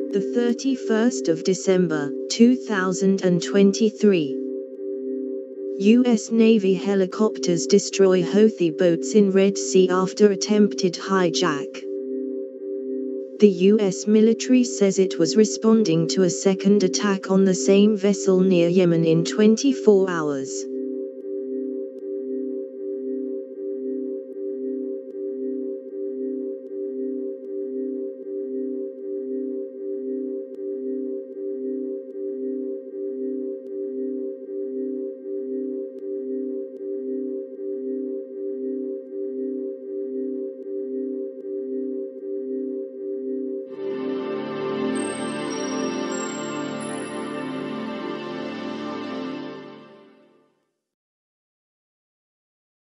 The 31st of December, 2023. U.S. Navy helicopters destroy Houthi boats in Red Sea after attempted hijack. The U.S. military says it was responding to a second attack on the same vessel near Yemen in 24 hours.